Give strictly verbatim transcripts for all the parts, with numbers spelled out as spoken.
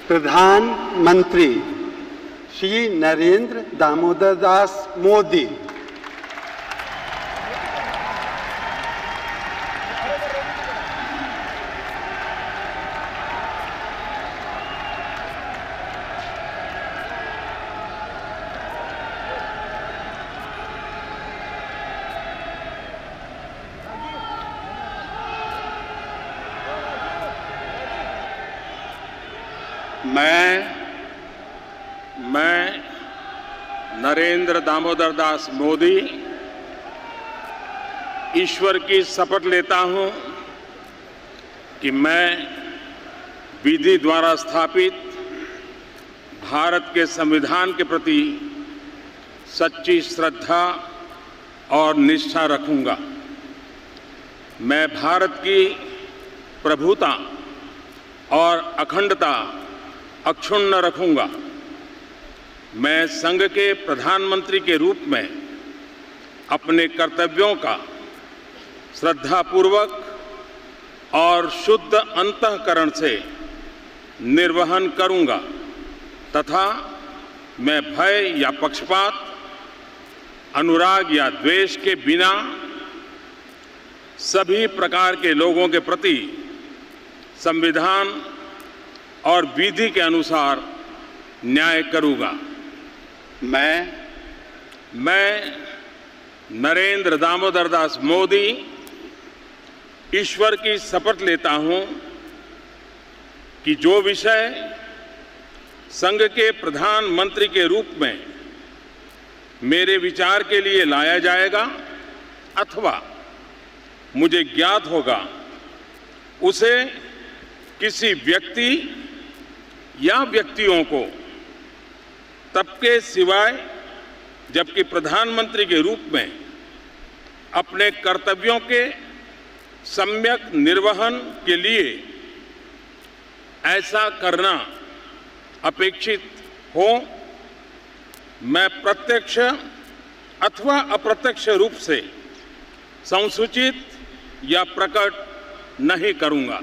प्रधानमंत्री श्री नरेंद्र दामोदर दास मोदी। मैं मैं नरेंद्र दामोदर दास मोदी ईश्वर की शपथ लेता हूं कि मैं विधि द्वारा स्थापित भारत के संविधान के प्रति सच्ची श्रद्धा और निष्ठा रखूंगा। मैं भारत की प्रभुता और अखंडता अक्षुण्ण रखूंगा। मैं संघ के प्रधानमंत्री के रूप में अपने कर्तव्यों का श्रद्धापूर्वक और शुद्ध अंतःकरण से निर्वहन करूंगा तथा मैं भय या पक्षपात, अनुराग या द्वेष के बिना सभी प्रकार के लोगों के प्रति संविधान और विधि के अनुसार न्याय करूंगा। मैं मैं नरेंद्र दामोदर दास मोदी ईश्वर की शपथ लेता हूं कि जो विषय संघ के प्रधानमंत्री के रूप में मेरे विचार के लिए लाया जाएगा अथवा मुझे ज्ञात होगा, उसे किसी व्यक्ति या व्यक्तियों को तब के सिवाय जबकि प्रधानमंत्री के रूप में अपने कर्तव्यों के सम्यक निर्वहन के लिए ऐसा करना अपेक्षित हो, मैं प्रत्यक्ष अथवा अप्रत्यक्ष रूप से संसूचित या प्रकट नहीं करूंगा।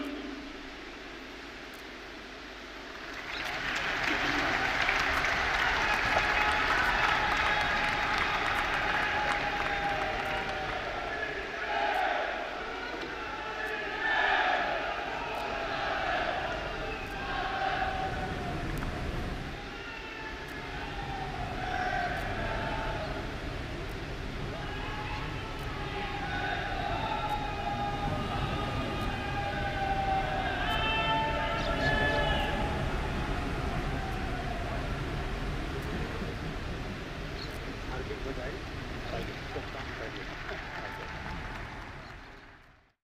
बधाई।